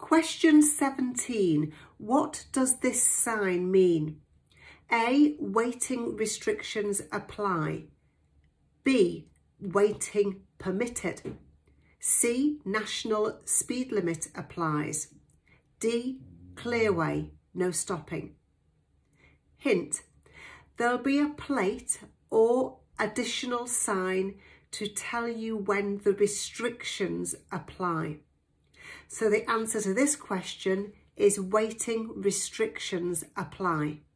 Question 17. What does this sign mean? A. Waiting restrictions apply. B. Waiting permitted. C. National speed limit applies. D. Clearway, no stopping. Hint. There'll be a plate or additional sign to tell you when the restrictions apply. So the answer to this question is waiting restrictions apply.